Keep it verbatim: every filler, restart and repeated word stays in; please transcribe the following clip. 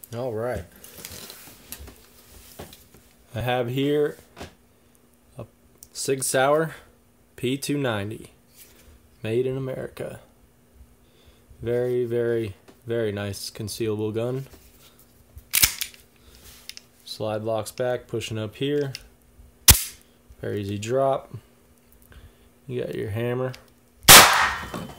All right. I have here a Sig Sauer P two ninety, made in America. Very, very, very nice concealable gun. Slide locks back, pushing up here. Very easy drop. You got your hammer.